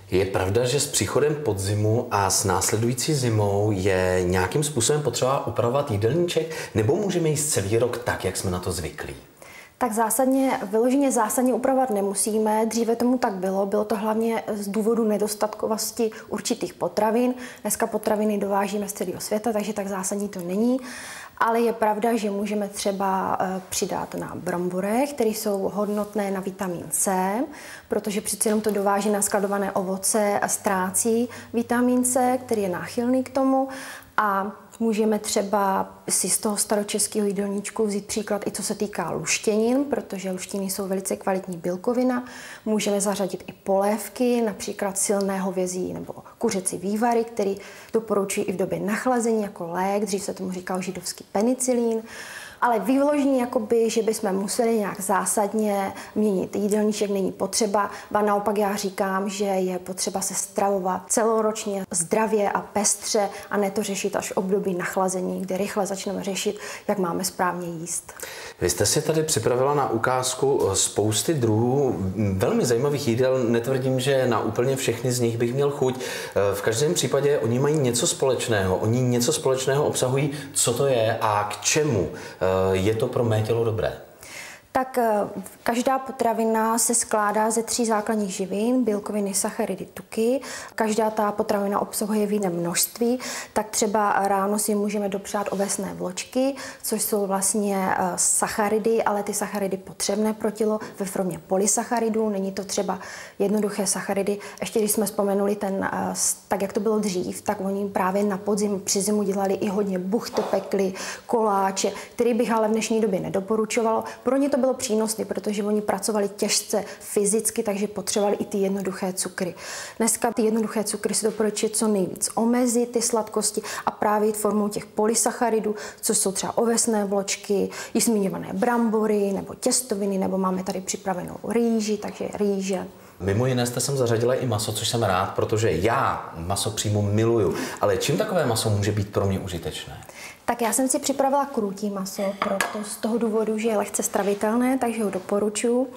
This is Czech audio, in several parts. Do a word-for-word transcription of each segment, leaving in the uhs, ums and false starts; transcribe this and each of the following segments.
Je pravda, že s příchodem podzimu a s následující zimou je nějakým způsobem potřeba upravovat jídelníček, nebo můžeme jíst celý rok tak, jak jsme na to zvyklí? Tak zásadně, vyloženě zásadně upravovat nemusíme. Dříve tomu tak bylo. Bylo to hlavně z důvodu nedostatkovosti určitých potravin. Dneska potraviny dovážíme z celého světa, takže tak zásadní to není. Ale je pravda, že můžeme třeba přidat na bramborech, které jsou hodnotné na vitamin C, protože přeci jenom to dovážené skladované ovoce ztrácí vitamin C, který je náchylný k tomu. A můžeme třeba si z toho staročeského jídelníčku vzít příklad i co se týká luštěnin, protože luštěniny jsou velice kvalitní bílkovina. Můžeme zařadit i polévky, například silné hovězí nebo kuřecí vývary, který doporučují i v době nachlazení jako lék, dřív se tomu říkal židovský penicilín. Ale výložní, jakoby, že bychom museli nějak zásadně měnit jídelníček, není potřeba. A naopak já říkám, že je potřeba se stravovat celoročně zdravě a pestře a ne to řešit až v období nachlazení, kdy rychle začneme řešit, jak máme správně jíst. Vy jste si tady připravila na ukázku spousty druhů velmi zajímavých jídel. Netvrdím, že na úplně všechny z nich bych měl chuť. V každém případě oni mají něco společného. Oni něco společného obsahují. Co to je a k čemu je to pro mé tělo dobré? Tak každá potravina se skládá ze tří základních živin, bílkoviny, sacharidy, tuky. Každá ta potravina obsahuje v jiném množství, tak třeba ráno si můžeme dopřát ovesné vločky, což jsou vlastně sacharidy, ale ty sacharidy potřebné pro tělo ve formě polysacharidů. Není to třeba jednoduché sacharidy. Ještě když jsme vzpomenuli ten, tak jak to bylo dřív, tak oni právě na podzim, při zimu dělali i hodně buchty, pekly, koláče, který bych ale v dnešní době nedoporučovalo. Pro ně to bylo přínosné, protože oni pracovali těžce fyzicky, takže potřebovali i ty jednoduché cukry. Dneska ty jednoduché cukry se doporučuje co nejvíc omezit ty sladkosti a právě formou těch polysacharidů, což jsou třeba ovesné vločky, již zmiňované brambory nebo těstoviny, nebo máme tady připravenou rýži, takže rýže. Mimo jiné jste sem zařadila i maso, což jsem rád, protože já maso přímo miluju. Ale čím takové maso může být pro mě užitečné? Tak já jsem si připravila krůtí maso, proto z toho důvodu, že je lehce stravitelné, takže ho doporučuji.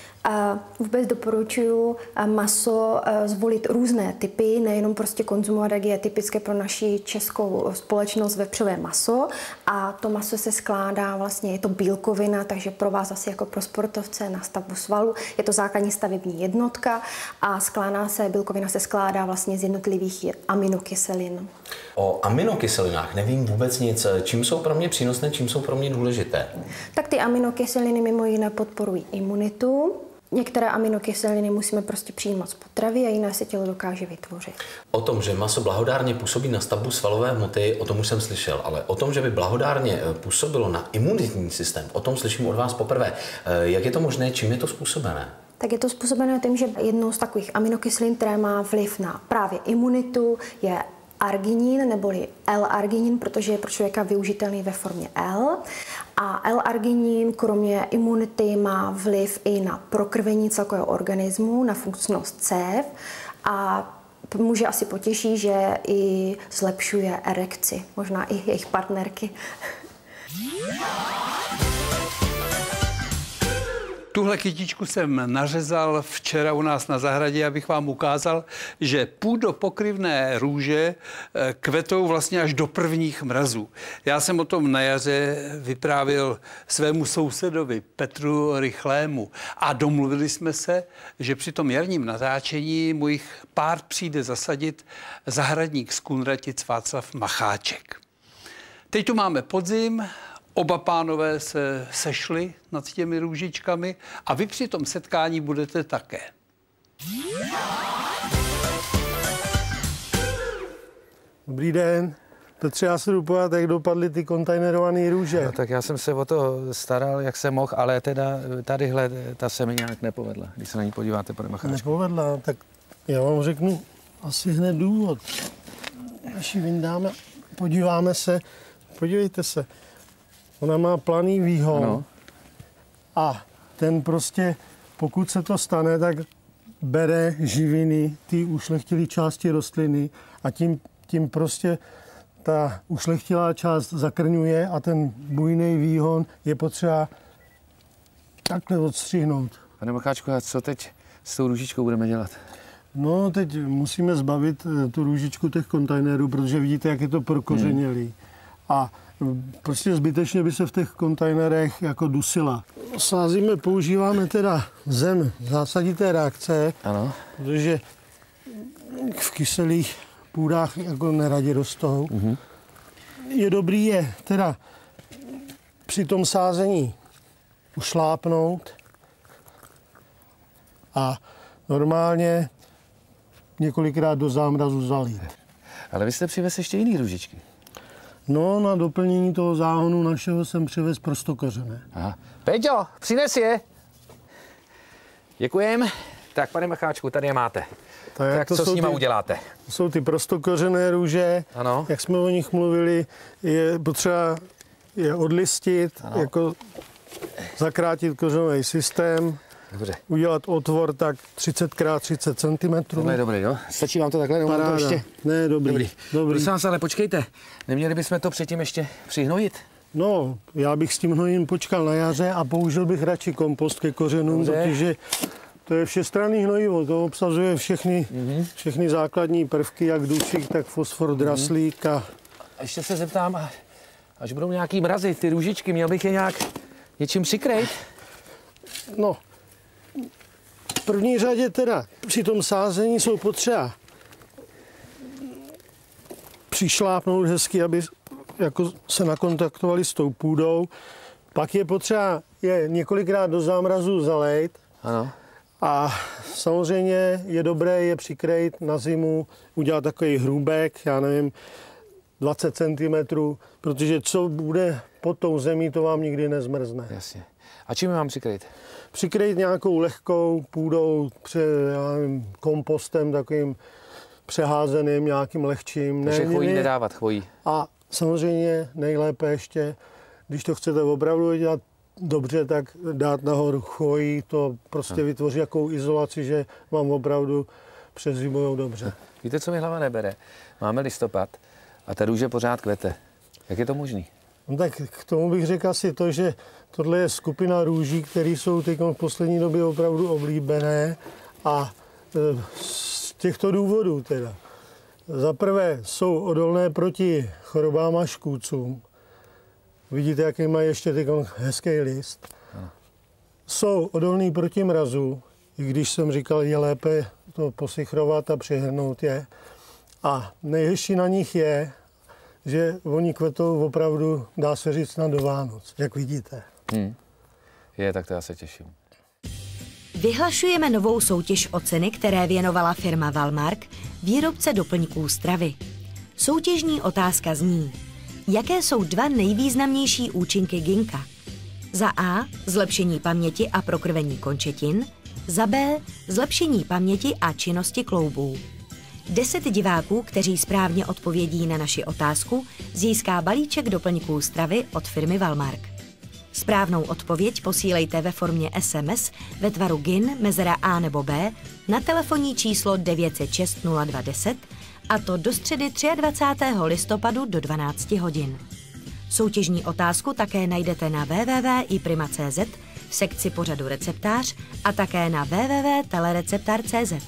A vůbec doporučuji maso zvolit různé typy, nejenom prostě konzumovat, jak je typické pro naši českou společnost, vepřové maso. A to maso se skládá vlastně, je to bílkovina, takže pro vás asi jako pro sportovce na stavbu svalu je to základní stavební jednotka a skládá se, bílkovina se skládá vlastně z jednotlivých aminokyselin. O aminokyselinách nevím vůbec nic. Čím jsou pro mě přínosné, čím jsou pro mě důležité? Tak ty aminokyseliny mimo jiné podporují imunitu. Některé aminokyseliny musíme prostě přijímat z potravy a jiné se tělo dokáže vytvořit. O tom, že maso blahodárně působí na stavbu svalové hmoty, o tom už jsem slyšel, ale o tom, že by blahodárně působilo na imunitní systém, o tom slyším od vás poprvé. Jak je to možné, čím je to způsobené? Tak je to způsobené tím, že jednou z takových aminokyselin, které má vliv na právě imunitu, je arginin neboli L-arginin, protože je pro člověka využitelný ve formě L. A L-arginin kromě imunity má vliv i na prokrvení celkového organismu, na funkčnost cév a muže asi potěší, že i zlepšuje erekci, možná i jejich partnerky. Tuhle kytičku jsem nařezal včera u nás na zahradě, abych vám ukázal, že půdopokryvné růže kvetou vlastně až do prvních mrazů. Já jsem o tom na jaře vyprávěl svému sousedovi Petru Rychlému a domluvili jsme se, že při tom jarním natáčení můj pár přijde zasadit zahradník z Kunratic Václav Macháček. Teď tu máme podzim. Oba pánové se sešli nad těmi růžičkami a vy při tom setkání budete také. Dobrý den. Petře, já se jdu podívat, jak dopadly ty kontejnerované růže. No, tak já jsem se o to staral, jak jsem mohl, ale teda tadyhle ta se mi nějak nepovedla, když se na ní podíváte, pane Macháčku. Nepovedla, tak já vám řeknu asi hned důvod. Když ji vyndáme, podíváme se, podívejte se. Ona má planý výhon ano. A ten prostě, pokud se to stane, tak bere živiny, ty ušlechtilé části rostliny a tím, tím prostě ta ušlechtilá část zakrňuje a ten bujný výhon je potřeba takhle odstřihnout. Pane Macháčku, a co teď s tou růžičkou budeme dělat? No, teď musíme zbavit tu růžičku těch kontejnerů, protože vidíte, jak je to prokořenělý. Hmm. A prostě zbytečně by se v těch kontejnerech jako dusila. Sázíme, používáme teda zem zásadité reakce, ano. Protože v kyselých půdách jako neradi rostou. Mm-hmm. Je dobrý je teda při tom sázení ušlápnout a normálně několikrát do zámrazu zalít. Ale vy jste přivez ještě jiný růžičky. No, na doplnění toho záhonu našeho jsem přivez prostokořené. Aha. Peťo, přines je. Děkujem. Tak, pane Macháčku, tady je máte. Tak, tak co s nima ty, uděláte? To jsou ty prostokořené růže. Ano. Jak jsme o nich mluvili, je potřeba je odlistit, ano. Jako zakrátit kořenový systém. Dobře. Udělat otvor tak třicet krát třicet centimetrů. To je dobrý, jo? Stačí vám to takhle? Nebo to ještě? Ne, dobrý. Dobrý. dobrý. Prosím vás, ale počkejte. Neměli bychom to předtím ještě přihnojit? No, já bych s tím hnojím počkal na jaře a použil bych radši kompost ke kořenům, Dobře. Protože to je všestranný hnojivo. To obsazuje všechny, mm-hmm. všechny základní prvky, jak dušik, tak fosfor, draslík. A... a ještě se zeptám, až budou nějaký mrazy, ty růžičky, měl bych je nějak něčím přikrejt? No, v první řadě teda při tom sázení jsou potřeba přišlápnout hezky, aby jako se nakontaktovali s tou půdou. Pak je potřeba je několikrát do zámrazu zalejt. Ano. A samozřejmě je dobré je přikrejt na zimu, udělat takový hrůbek, já nevím, dvacet centimetrů, protože co bude pod tou zemí, to vám nikdy nezmrzne. Jasně. A čím mám přikrejt? Přikrejt nějakou lehkou půdou, pře, já nevím, kompostem takovým přeházeným, nějakým lehčím. Takže ne, chvojí ne, nedávat, chvojí. A samozřejmě nejlépe ještě, když to chcete opravdu dělat dobře, tak dát nahoru chvojí, to prostě vytvoří jakou izolaci, že vám opravdu přezimujou dobře. Víte, co mi hlava nebere? Máme listopad a ta růže pořád kvete. Jak je to možný? No tak k tomu bych řekl asi to, že tohle je skupina růží, které jsou teď v poslední době opravdu oblíbené a z těchto důvodů teda. Za prvé jsou odolné proti chorobám a škůdcům. Vidíte, jaký mají ještě teď hezký list. Jsou odolný proti mrazu, i když jsem říkal, je lépe to posichrovat a přihrnout je. A nejhezčí na nich je, že oni kvetou opravdu, dá se říct, na do Vánoc, jak vidíte. Hmm. Je, tak to já se těším. Vyhlašujeme novou soutěž o ceny, které věnovala firma Valmark, výrobce doplňků stravy. Soutěžní otázka zní, jaké jsou dva nejvýznamnější účinky ginka? Za A. Zlepšení paměti a prokrvení končetin. Za B. Zlepšení paměti a činnosti kloubů. Deset diváků, kteří správně odpovědí na naši otázku, získá balíček doplňků stravy od firmy Valmark. Správnou odpověď posílejte ve formě es em es ve tvaru gin, mezera A nebo B na telefonní číslo devět set šest nula dva deset a to do středy dvacátého třetího listopadu do dvanácti hodin. Soutěžní otázku také najdete na w w w tečka i prima tečka c z v sekci pořadu receptář a také na w w w tečka telereceptar tečka c z.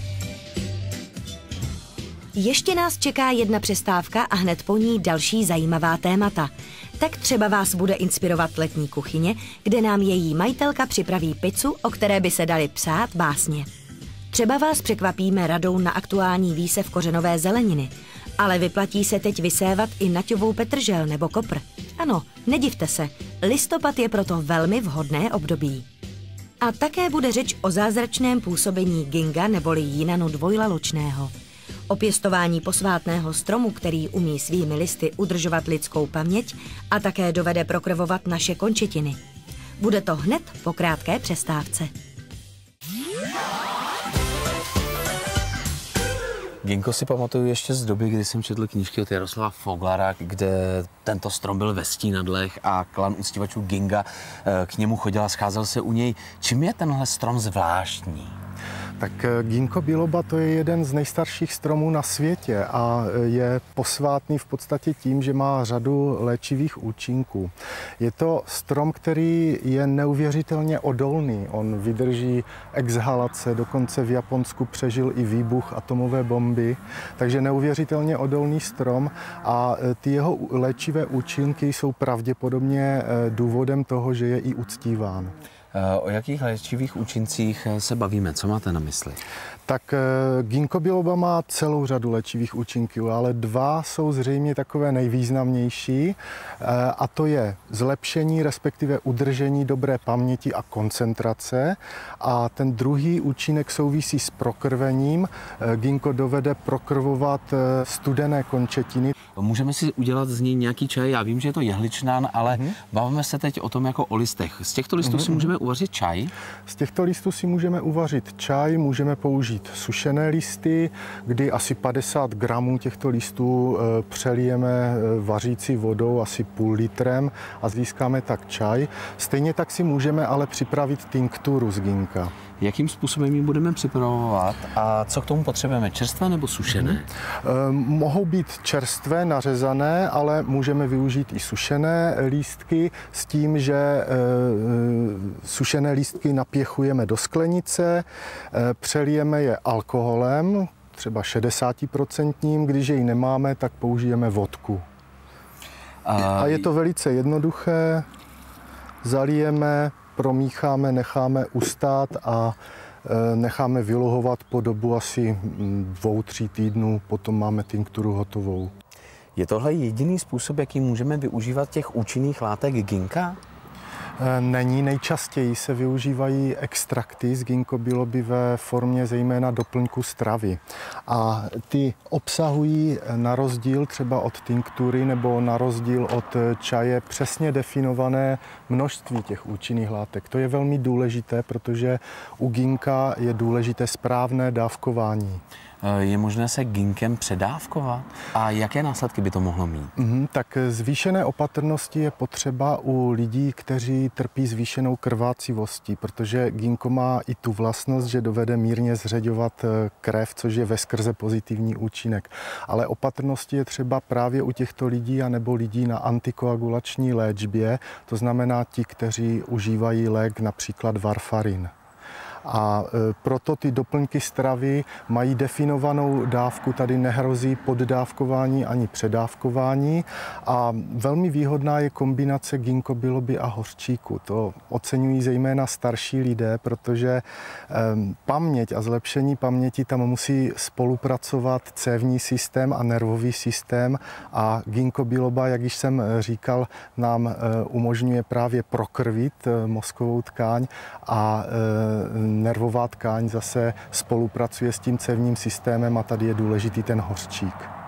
Ještě nás čeká jedna přestávka a hned po ní další zajímavá témata. Tak třeba vás bude inspirovat letní kuchyně, kde nám její majitelka připraví pizzu, o které by se daly psát básně. Třeba vás překvapíme radou na aktuální výsev kořenové zeleniny, ale vyplatí se teď vysévat i naťovou petržel nebo kopr. Ano, nedivte se, listopad je proto velmi vhodné období. A také bude řeč o zázračném působení ginga neboli jinanu dvojlaločného. O pěstování posvátného stromu, který umí svými listy udržovat lidskou paměť a také dovede prokrvovat naše končetiny. Bude to hned po krátké přestávce. Ginko si pamatuju ještě z doby, kdy jsem četl knížky od Jaroslava Foglara, kde tento strom byl ve Stínadlech a klan uctívačů Ginga k němu chodil a scházel se u něj. Čím je tenhle strom zvláštní? Tak ginkgo biloba to je jeden z nejstarších stromů na světě a je posvátný v podstatě tím, že má řadu léčivých účinků. Je to strom, který je neuvěřitelně odolný. On vydrží exhalace, dokonce v Japonsku přežil i výbuch atomové bomby, takže neuvěřitelně odolný strom a ty jeho léčivé účinky jsou pravděpodobně důvodem toho, že je i uctíván. O jakých léčivých účincích se bavíme? Co máte na mysli? Tak ginkgo biloba má celou řadu léčivých účinků, ale dva jsou zřejmě takové nejvýznamnější a to je zlepšení, respektive udržení dobré paměti a koncentrace a ten druhý účinek souvisí s prokrvením. Ginkgo dovede prokrvovat studené končetiny. Můžeme si udělat z něj nějaký čaj, já vím, že je to jehličnán, ale hmm. bavíme se teď o tom jako o listech. Z těchto listů hmm. si můžeme uvařit čaj? Z těchto listů si můžeme uvařit čaj, můžeme použít sušené listy, kdy asi padesát gramů těchto listů přelijeme vařící vodou asi půl litrem a získáme tak čaj. Stejně tak si můžeme ale připravit tinkturu z ginka. Jakým způsobem ji budeme připravovat a co k tomu potřebujeme? Čerstvé nebo sušené? Hmm. Mohou být čerstvé, nařezané, ale můžeme využít i sušené lístky s tím, že e, sušené lístky napěchujeme do sklenice, e, přelijeme je alkoholem, třeba šedesát procent, když jej nemáme, tak použijeme vodku. A, a je to velice jednoduché, zalijeme, promícháme, necháme ustát a necháme vyluhovat po dobu asi dvou, tří týdnů, potom máme tinkturu hotovou. Je tohle jediný způsob, jaký můžeme využívat těch účinných látek ginka? Není, nejčastěji se využívají extrakty z ginkgo biloby ve formě zejména doplňku stravy. A ty obsahují na rozdíl třeba od tinktury nebo na rozdíl od čaje přesně definované množství těch účinných látek. To je velmi důležité, protože u ginka je důležité správné dávkování. Je možné se ginkem předávkovat? A jaké následky by to mohlo mít? Mm, tak zvýšené opatrnosti je potřeba u lidí, kteří trpí zvýšenou krvácivostí, protože ginkgo má i tu vlastnost, že dovede mírně zřeďovat krev, což je veskrze pozitivní účinek. Ale opatrnosti je třeba právě u těchto lidí anebo lidí na antikoagulační léčbě, to znamená ti, kteří užívají lék například varfarin. A proto ty doplňky stravy mají definovanou dávku, tady nehrozí poddávkování ani předávkování a velmi výhodná je kombinace ginkgo biloby a hořčíku. To oceňují zejména starší lidé, protože paměť a zlepšení paměti tam musí spolupracovat cévní systém a nervový systém a ginkgo biloba, jak již jsem říkal, nám umožňuje právě prokrvit mozkovou tkáň a nervová tkáň zase spolupracuje s tím cévním systémem a tady je důležitý ten hořčík.